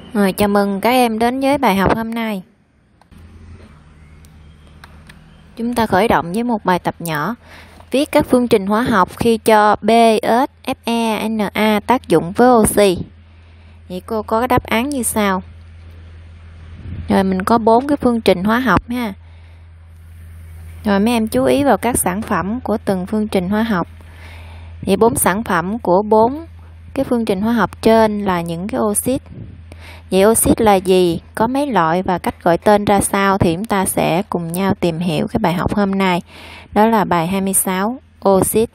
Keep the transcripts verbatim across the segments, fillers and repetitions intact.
Rồi, chào mừng các em đến với bài học hôm nay. Chúng ta khởi động với một bài tập nhỏ. Viết các phương trình hóa học khi cho B, S, Fe, Na tác dụng với oxy. Vậy cô có cái đáp án như sau. Rồi mình có bốn cái phương trình hóa học ha. Rồi mấy em chú ý vào các sản phẩm của từng phương trình hóa học. Vậy bốn sản phẩm của bốn cái phương trình hóa học trên là những cái oxit. Vậy oxit là gì, có mấy loại và cách gọi tên ra sao thì chúng ta sẽ cùng nhau tìm hiểu cái bài học hôm nay. Đó là bài hai mươi sáu, oxit.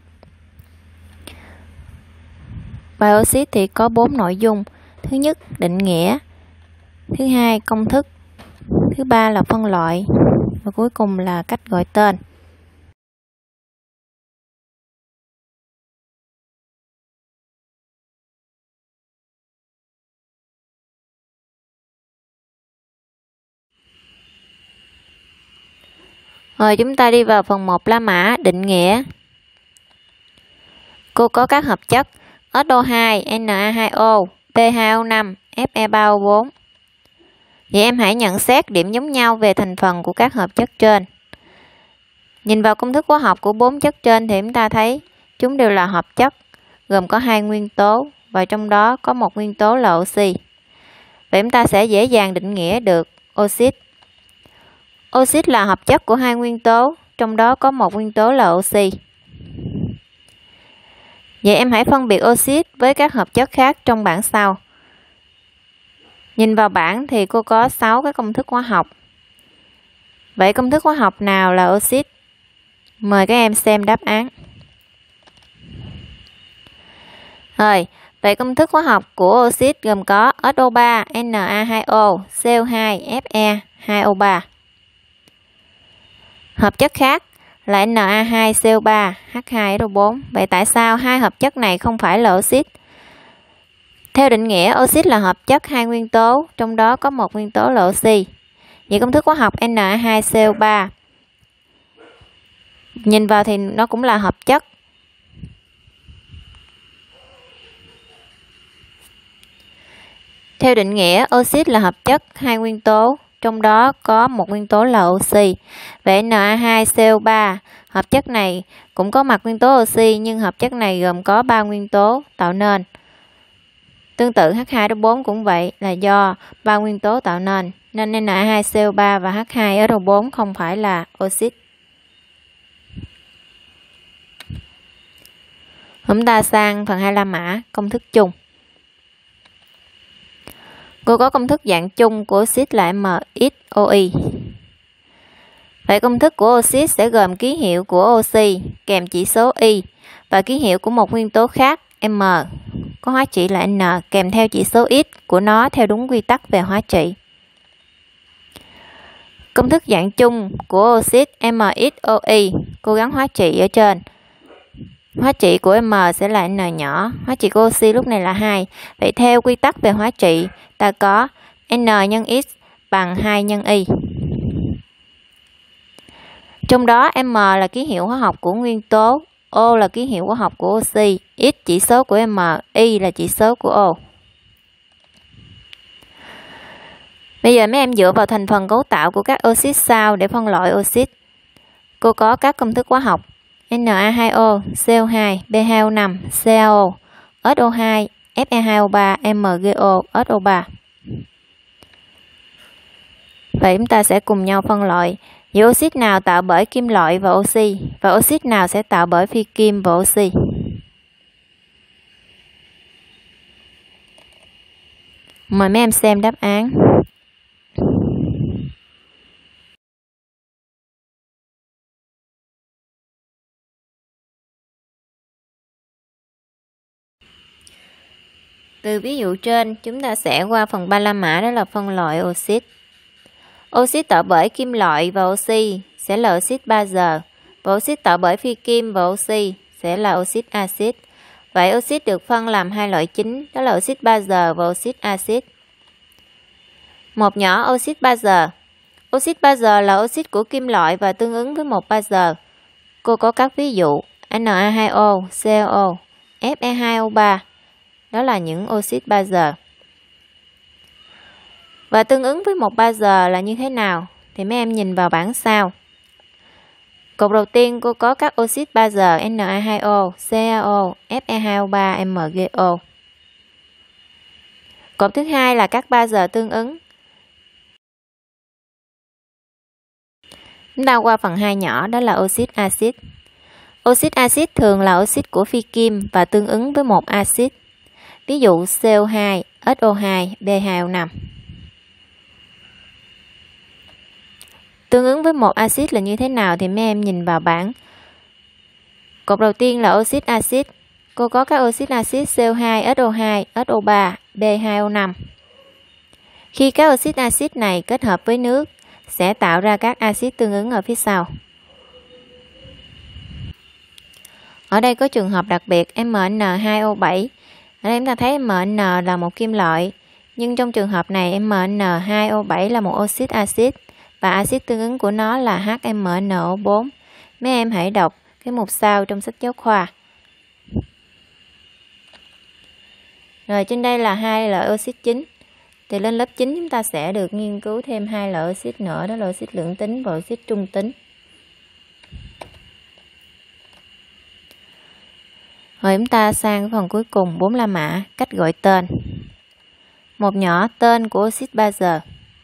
Bài oxit thì có bốn nội dung. Thứ nhất, định nghĩa. Thứ hai, công thức. Thứ ba là phân loại. Và cuối cùng là cách gọi tên. Rồi chúng ta đi vào phần một, la mã, định nghĩa. Cô có các hợp chất ét o hai, Na hai O, P hai O năm, Fe ba O bốn. Vậy em hãy nhận xét điểm giống nhau về thành phần của các hợp chất trên. Nhìn vào công thức hóa học của bốn chất trên thì chúng ta thấy chúng đều là hợp chất, gồm có hai nguyên tố và trong đó có một nguyên tố là oxy. Vậy chúng ta sẽ dễ dàng định nghĩa được oxit. Oxit là hợp chất của hai nguyên tố, trong đó có một nguyên tố là oxy. Vậy em hãy phân biệt oxit với các hợp chất khác trong bảng sau. Nhìn vào bảng thì cô có sáu cái công thức hóa học. Vậy công thức hóa học nào là oxit? Mời các em xem đáp án. Rồi, vậy công thức hóa học của oxit gồm có ét o ba, Na hai O, C O hai, Fe hai O ba. Hợp chất khác là Na hai C O ba, H hai S O bốn. Vậy tại sao hai hợp chất này không phải là oxit? Theo định nghĩa, oxit là hợp chất hai nguyên tố, trong đó có một nguyên tố là oxy. Vậy công thức hóa học Na hai C O ba nhìn vào thì nó cũng là hợp chất. Theo định nghĩa, oxit là hợp chất hai nguyên tố, trong đó có một nguyên tố là oxy. Vậy Na hai C O ba, hợp chất này cũng có mặt nguyên tố oxy nhưng hợp chất này gồm có ba nguyên tố tạo nên. Tương tự H hai S O bốn cũng vậy, là do ba nguyên tố tạo nên, nên Na hai C O ba và H hai S O bốn không phải là oxit. Chúng ta sang phần hai, la mã, công thức chung. Cô có công thức dạng chung của oxit là M X O I. Vậy công thức của oxit sẽ gồm ký hiệu của oxy kèm chỉ số Y và ký hiệu của một nguyên tố khác M có hóa trị là N kèm theo chỉ số X của nó theo đúng quy tắc về hóa trị. Công thức dạng chung của oxit M X O I cố gắng hóa trị ở trên. Hóa trị của M sẽ là N nhỏ, hóa trị của oxy lúc này là hai. Vậy theo quy tắc về hóa trị, ta có N nhân X bằng hai nhân Y. Trong đó M là ký hiệu hóa học của nguyên tố, O là ký hiệu hóa học của oxy, X chỉ số của M, Y là chỉ số của O. Bây giờ mấy em dựa vào thành phần cấu tạo của các oxit sau để phân loại oxit. Cô có các công thức hóa học Na hai O, C O hai, P hai O năm, C A O, S O hai, Fe hai O ba, M G O, S O ba. Vậy chúng ta sẽ cùng nhau phân loại. Vậy oxit nào tạo bởi kim loại và oxy và oxit nào sẽ tạo bởi phi kim và oxy? Mời mấy em xem đáp án. Từ ví dụ trên, chúng ta sẽ qua phần ba, la mã, đó là phân loại oxit. Oxit tạo bởi kim loại và oxy sẽ là oxit bazơ, và oxit tạo bởi phi kim và oxy sẽ là oxit axit. Vậy oxit được phân làm hai loại chính, đó là oxit bazơ và oxit axit. Một nhỏ oxit bazơ. Oxit bazơ là oxit của kim loại và tương ứng với một bazơ. Cô có các ví dụ Na hai O, C O O, Fe hai O ba. Đó là những oxit bazơ. Và tương ứng với một bazơ là như thế nào thì mấy em nhìn vào bảng sau. Cột đầu tiên cô có các oxit bazơ N A hai O, C A O, F E hai O ba, M G O. Cột thứ hai là các bazơ tương ứng. Chúng ta qua phần hai nhỏ, đó là oxit axit. Oxit axit thường là oxit của phi kim và tương ứng với một axit. Ví dụ C O hai, S O hai, B hai O năm. Tương ứng với một axit là như thế nào thì mấy em nhìn vào bảng. Cột đầu tiên là oxit axit. Cô có các oxit axit C O hai, S O hai, S O ba, B hai O năm. Khi các oxit axit này kết hợp với nước sẽ tạo ra các axit tương ứng ở phía sau. Ở đây có trường hợp đặc biệt M N hai O bảy. Ở đây chúng ta thấy M N là một kim loại, nhưng trong trường hợp này M N hai O bảy là một oxit axit và axit tương ứng của nó là H M N O bốn. Mấy em hãy đọc cái mục sau trong sách giáo khoa. Rồi trên đây là hai loại oxit chính. Thì lên lớp chín chúng ta sẽ được nghiên cứu thêm hai loại oxit nữa, đó là oxit lưỡng tính và oxit trung tính. Rồi chúng ta sang phần cuối cùng, bốn la mã, cách gọi tên. Một nhỏ, tên của oxit bazơ.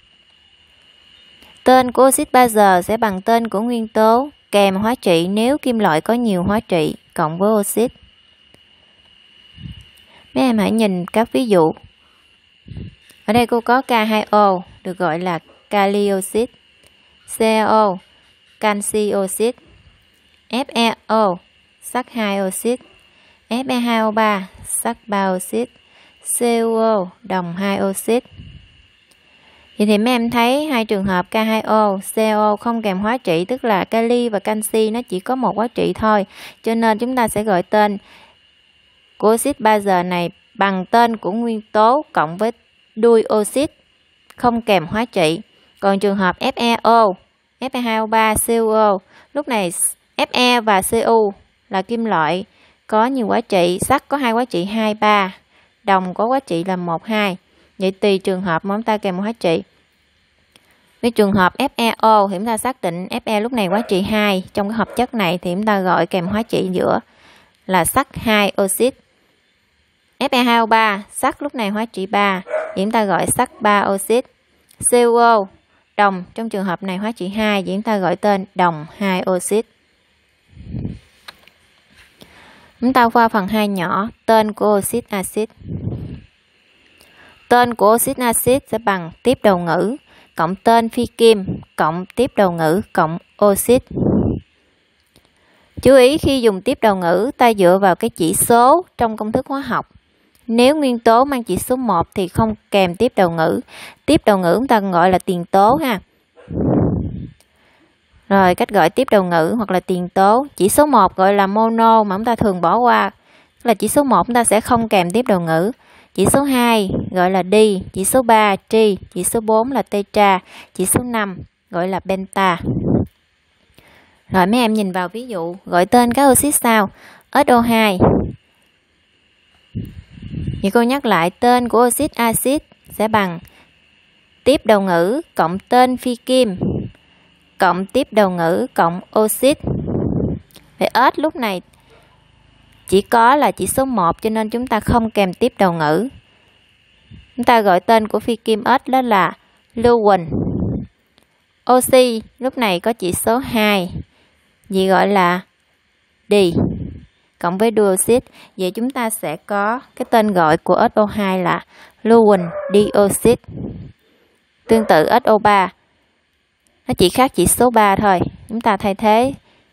Tên của oxit bazơ sẽ bằng tên của nguyên tố kèm hóa trị nếu kim loại có nhiều hóa trị cộng với oxit. Mấy em hãy nhìn các ví dụ. Ở đây cô có K hai O được gọi là kali oxit, C A O canxi oxit, F E O sắt hai oxit, F E hai O ba sắt ba oxit, C U O đồng hai oxit. Vậy thì mấy em thấy hai trường hợp K hai O, C A O không kèm hóa trị, tức là kali và canxi nó chỉ có một hóa trị thôi, cho nên chúng ta sẽ gọi tên của oxit bazơ này bằng tên của nguyên tố cộng với đuôi oxit không kèm hóa trị. Còn trường hợp F E O, F E hai O ba, C U O, lúc này Fe và Cu là kim loại có nhiều hóa trị, sắt có hai hóa trị hai, ba, đồng có hóa trị là một, hai. Vậy tùy trường hợp mà chúng ta kèm hóa trị. Với trường hợp F E O thì chúng ta xác định Fe lúc này hóa trị hai, trong cái hợp chất này thì chúng ta gọi kèm hóa trị giữa là sắt hai oxit. F E hai O ba, sắt lúc này hóa trị ba, thì chúng ta gọi sắt ba oxit. C U O đồng, trong trường hợp này hóa trị hai, thì chúng ta gọi tên đồng hai oxit. Chúng ta qua phần hai nhỏ, tên của oxit axit. Tên của oxit axit sẽ bằng tiếp đầu ngữ cộng tên phi kim cộng tiếp đầu ngữ cộng oxit. Chú ý khi dùng tiếp đầu ngữ ta dựa vào cái chỉ số trong công thức hóa học. Nếu nguyên tố mang chỉ số một thì không kèm tiếp đầu ngữ. Tiếp đầu ngữ chúng ta gọi là tiền tố ha. Rồi cách gọi tiếp đầu ngữ hoặc là tiền tố. Chỉ số một gọi là mono mà chúng ta thường bỏ qua. Là chỉ số một chúng ta sẽ không kèm tiếp đầu ngữ. Chỉ số hai gọi là di, chỉ số ba tri, chỉ số bốn là tetra, chỉ số năm gọi là penta. Rồi mấy em nhìn vào ví dụ gọi tên các oxit sau. S O hai. Thì cô nhắc lại tên của oxit axit sẽ bằng tiếp đầu ngữ cộng tên phi kim cộng tiếp đầu ngữ cộng oxit. Vậy S lúc này chỉ có là chỉ số một cho nên chúng ta không kèm tiếp đầu ngữ. Chúng ta gọi tên của phi kim S đó là lưu huỳnh. Oxy lúc này có chỉ số hai, gì gọi là đi cộng với đuôi oxit. Vậy chúng ta sẽ có cái tên gọi của S O hai là lưu huỳnh dioxit. Tương tự S O ba nó chỉ khác chỉ số ba thôi, chúng ta thay thế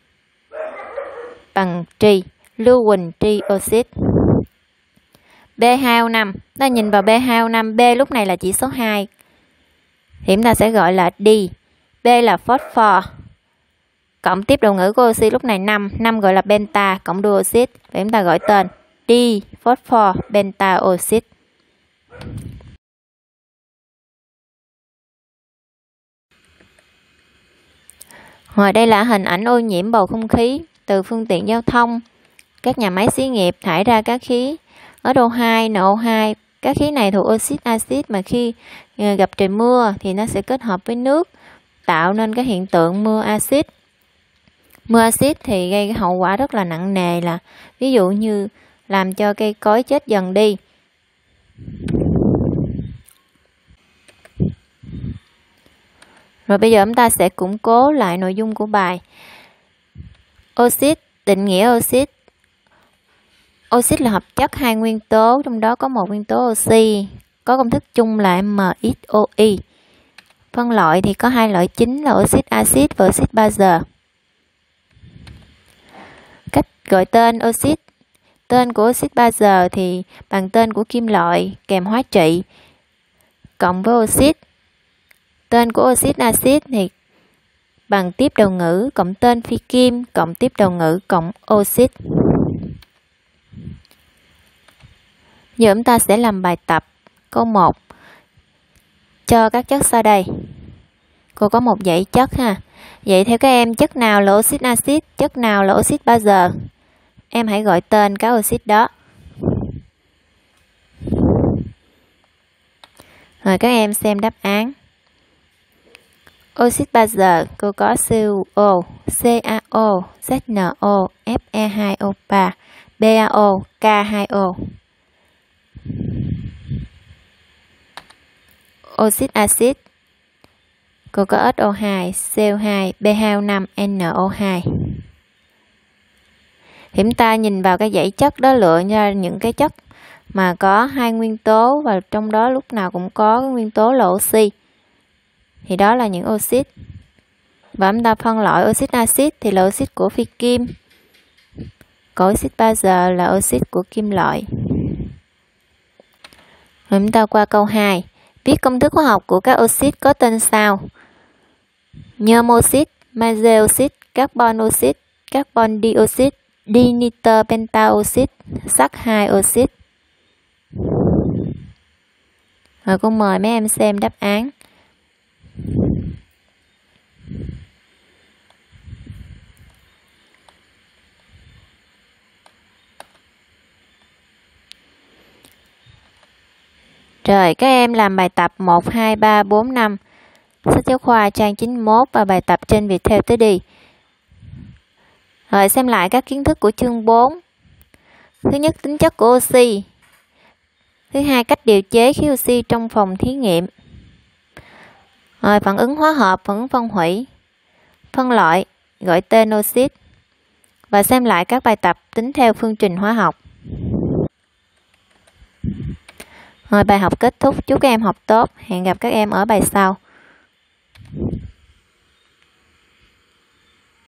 bằng tri, lưu huỳnh trioxit. B hai O năm, ta nhìn vào B hai O năm, B lúc này là chỉ số hai thì chúng ta sẽ gọi là đi. B là phosphor cộng tiếp đầu ngữ của oxy lúc này năm, năm gọi là penta cộng đuôi oxit, vậy chúng ta gọi tên đi phosphor penta oxit. Ngoài đây là hình ảnh ô nhiễm bầu không khí từ phương tiện giao thông, các nhà máy xí nghiệp thải ra các khí S O hai, N O hai, P Các khí này thuộc oxit axit, mà khi gặp trời mưa thì nó sẽ kết hợp với nước tạo nên cái hiện tượng mưa axit. Mưa axit thì gây cái hậu quả rất là nặng nề, là ví dụ như làm cho cây cối chết dần đi. Rồi bây giờ chúng ta sẽ củng cố lại nội dung của bài. Oxit, định nghĩa oxit. Oxit là hợp chất hai nguyên tố, trong đó có một nguyên tố oxy, có công thức chung là M X O I. Phân loại thì có hai loại chính là oxit axit và oxit bazơ. Cách gọi tên oxit. Tên của oxit bazơ thì bằng tên của kim loại kèm hóa trị cộng với oxit. Tên của oxit axit thì bằng tiếp đầu ngữ cộng tên phi kim cộng tiếp đầu ngữ cộng oxit. Giờ chúng ta sẽ làm bài tập câu một. Cho các chất sau đây. Cô có một dãy chất ha. Vậy theo các em, chất nào là oxit axit, chất nào là oxit bazơ? Em hãy gọi tên các oxit đó. Rồi các em xem đáp án. Oxit bazơ, cô có xê u O, xê a O, Z N O, F E hai O ba, B A O, K hai O. Oxit axit, cô có ét O hai, C O hai, B hai O năm, N O hai. Thì chúng ta nhìn vào cái dãy chất đó, lựa ra những cái chất mà có hai nguyên tố và trong đó lúc nào cũng có cái nguyên tố là oxy. Thì đó là những oxit. Và chúng ta phân loại oxit axit thì là oxit của phi kim, còn oxit bazơ là oxit của kim loại. Rồi chúng ta qua câu hai. Viết công thức hóa học của các oxit có tên sau: nhôm oxit, magie oxit, carbon oxit, carbon dioxide, diniter pentaoxit, sắt hai oxit. Rồi cô mời mấy em xem đáp án. Rồi các em làm bài tập một, hai, ba, bốn, năm, sách giáo khoa trang chín mươi mốt và bài tập trên Viettel tới đi. Rồi xem lại các kiến thức của chương bốn. Thứ nhất, tính chất của oxy. Thứ hai, cách điều chế khí oxy trong phòng thí nghiệm. Rồi phản ứng hóa hợp, phản ứng phân hủy, phân loại, gọi tên oxit. Và xem lại các bài tập tính theo phương trình hóa học. Rồi bài học kết thúc. Chúc các em học tốt. Hẹn gặp các em ở bài sau.